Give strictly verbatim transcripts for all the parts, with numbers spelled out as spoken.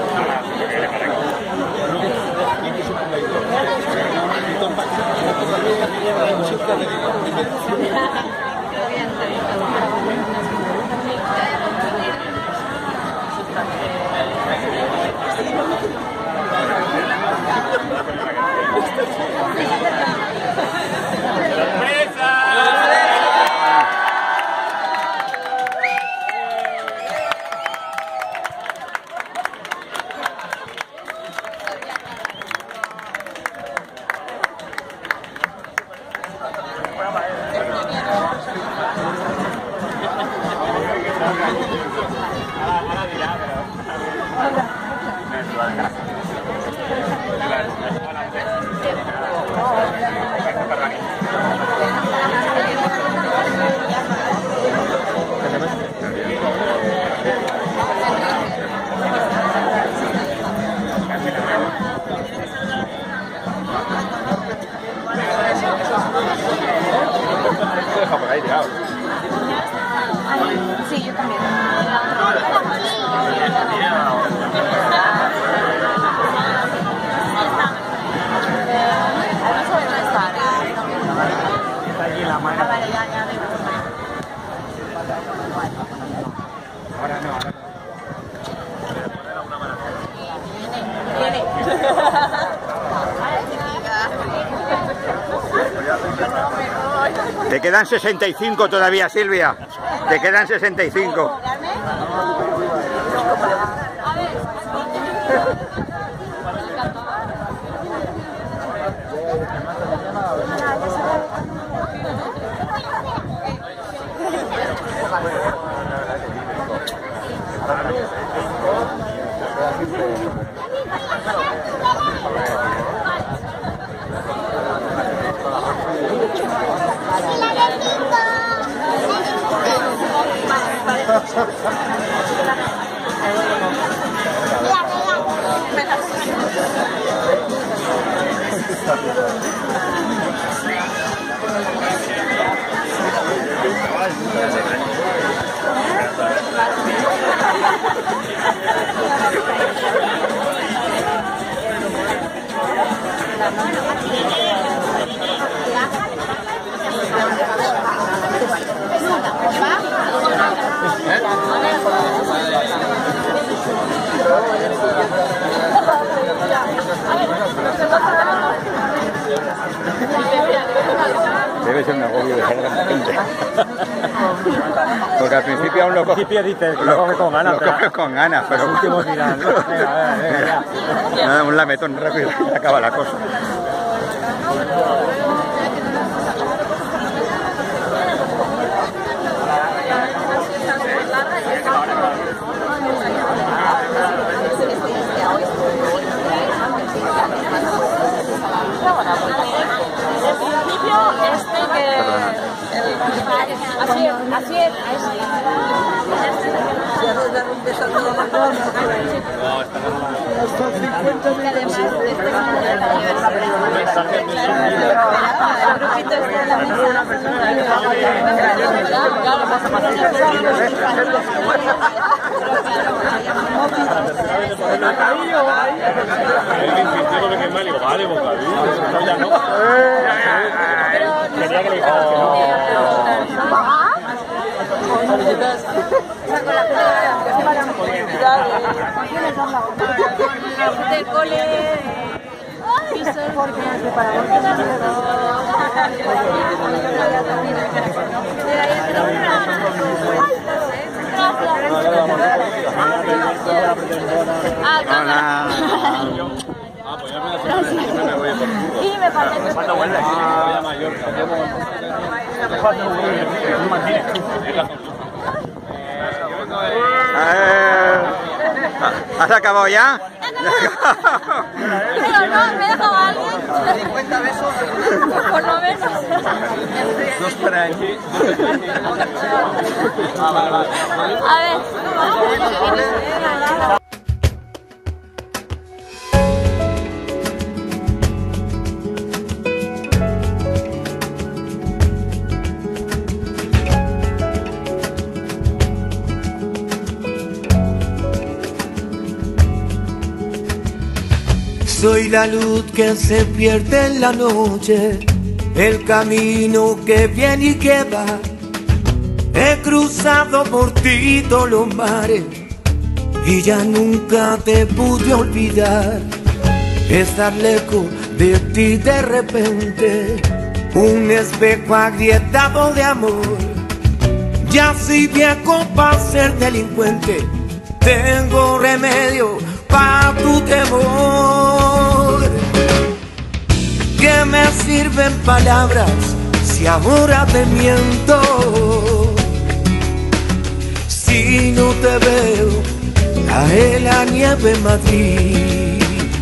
Sí, yo también. Ahora no, ahora no. Te quedan sesenta y cinco todavía, Silvia. Te quedan sesenta y cinco. Debe ser un agobio dejar a la gente. Porque al principio aún lo coge. Al principio dices, lo, lo coge con ganas. Lo pero coge con ganas, pero. Los últimos dirán, venga, venga, venga, venga. Nada, un lametón rápido y acaba la cosa. Así es, así es. Vale, bocadillo. Ya no. Quería que le dijeras que no. Del cole. Ah, pues ya me la semana me voy a por culo. Y me falta el ¿Cuándo vuelves? Voy a Mallorca. ¿Has acabado ya? Pero no, me he dejado a alguien. cincuenta besos. Por lo menos. Dos para aquí. A ver. Soy la luz que se pierde en la noche, el camino que viene y que va. He cruzado por ti todos los mares y ya nunca te pude olvidar. Estar lejos de ti de repente, un espejo agrietado de amor. Ya soy viejo para ser delincuente, tengo remedio para tu temor. ¿Qué me sirven palabras si ahora te miento? Si no te veo, cae la nieve en Madrid.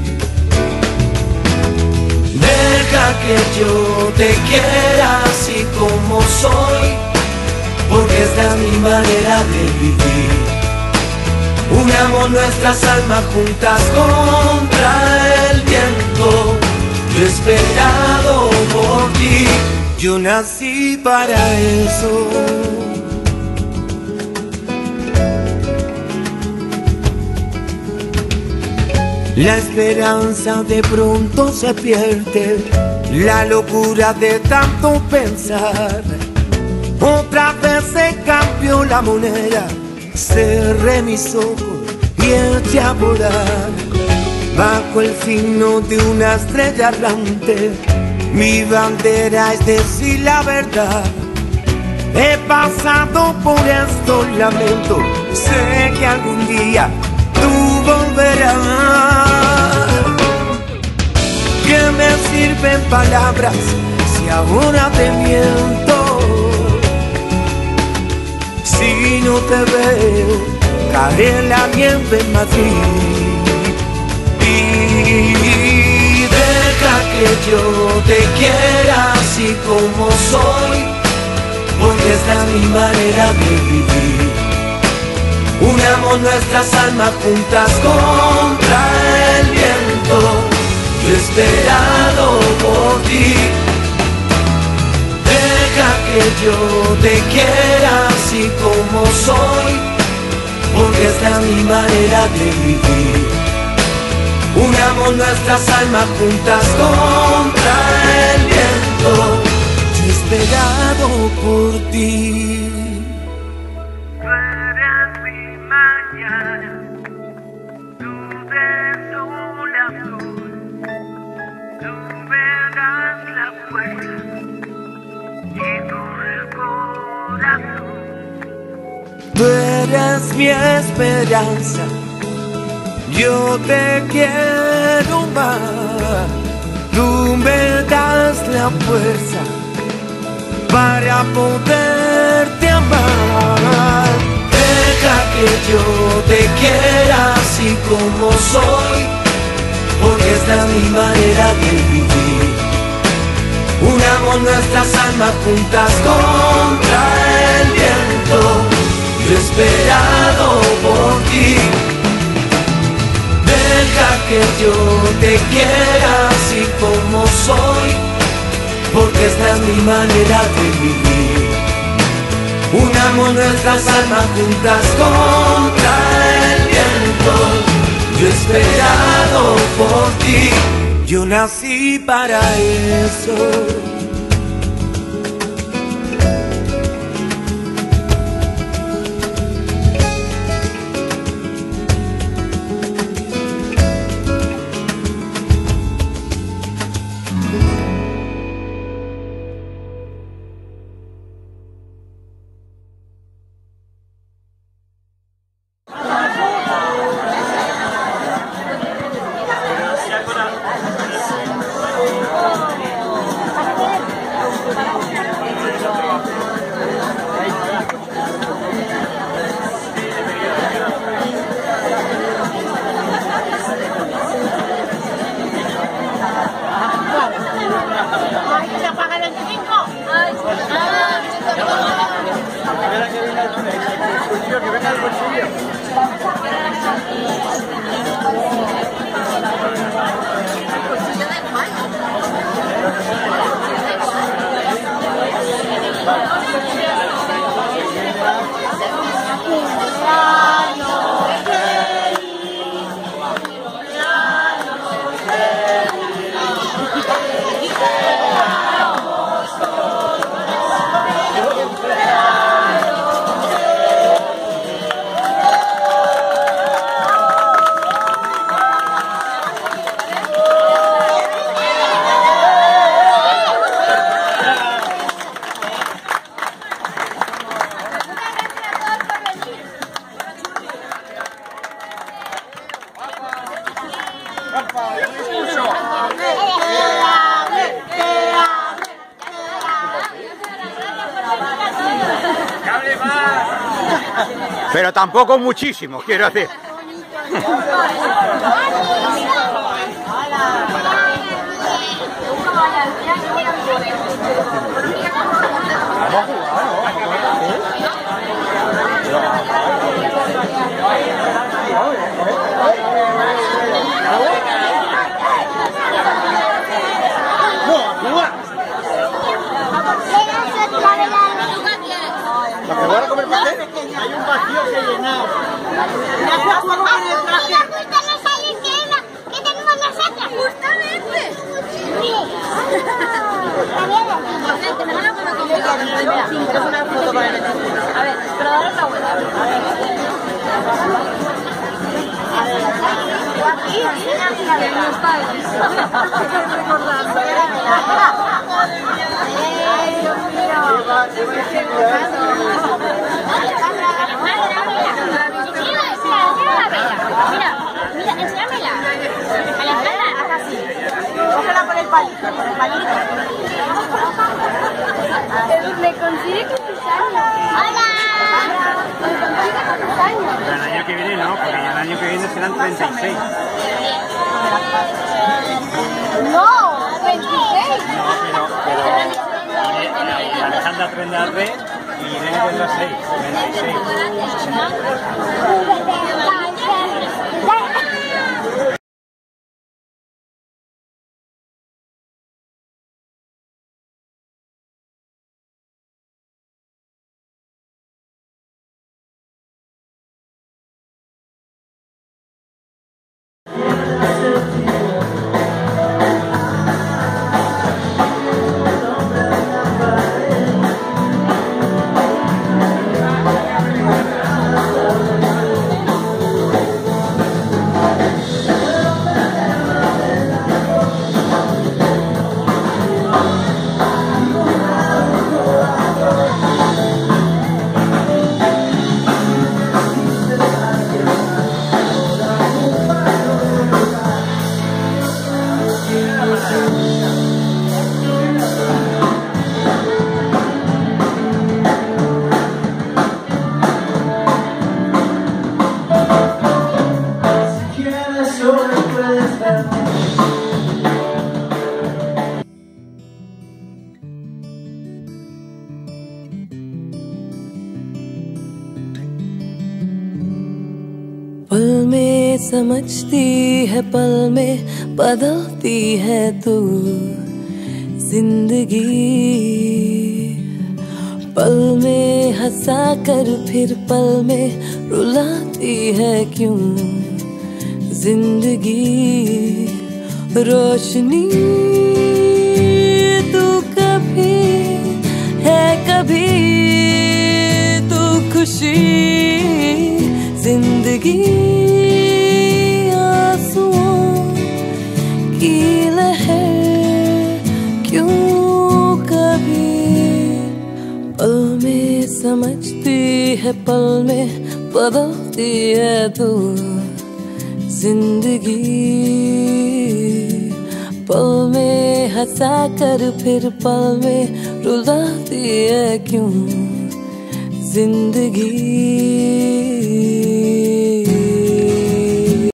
Deja que yo te quiera así como soy, porque esta es mi manera de vivir. Unamos nuestras almas juntas contra el viento. Yo he esperado por ti, yo nací para eso. La esperanza de pronto se pierde, la locura de tanto pensar. Otra vez se cambió la moneda, cerré mis ojos y eché a volar. Bajo el signo de una estrella errante, mi bandera es decir la verdad. He pasado por estos lamentos, sé que algún día tú volverás. ¿Qué me sirven palabras si ahora te miento? Si no te veo, cae la nieve en Madrid. Y deja que yo te quiera así como soy, porque esta es mi manera de vivir. Unamos nuestras almas juntas contra el viento. Yo he esperado por ti. Deja que yo te quiera así como soy, porque esta es mi manera de vivir. Unamos nuestras almas juntas contra el viento. Yo he esperado por ti. Tú eres mi mañana, tú de sol azul, tú me das la fuerza y con el corazón. Tú eres mi esperanza, yo te quiero más. Tú me das la fuerza para poderte amar. Deja que yo te quiera así como soy, porque esta es mi manera de vivir. Unamos nuestras almas juntas contra el viento. Yo he esperado por ti. Deja que yo te quiera así como soy, porque esta es mi manera de vivir. Unamos nuestras almas juntas contra el viento. Yo he esperado por ti, yo nací para eso. Pero tampoco muchísimo, quiero decir. ¿Lo que van a comer pastel? Hay un vacío que llenar. ¿Qué tenemos nosotros? Justamente. Una foto para el a ver, pero dale la vuelta. Aquí, los padres. Mira, mira, enséñamela. Alejandra, haz así. Cógela por el palito, por el palito. Me consigue que tus años. ¡Hola! Me consigue que tus años. Pero el año que viene no, porque el año que viene serán treinta y seis. No, veintiséis. No, pero, pero Alejandra tendrá tres y Irene tendrá seis, veintiséis. पल में समझती है, पल में बदलती है तू जिंदगी। पल में हंसा कर फिर पल में रुलाती है क्यों जिंदगी। रोशनी तू कभी है, कभी तू खुशी जिंदगी। आंसुओं की लहर क्यों कभी पल में समझती है, पल में बदलती है तू जिंदगी। पल में हंसा कर फिर पल में रुलाती है क्यों जिंदगी।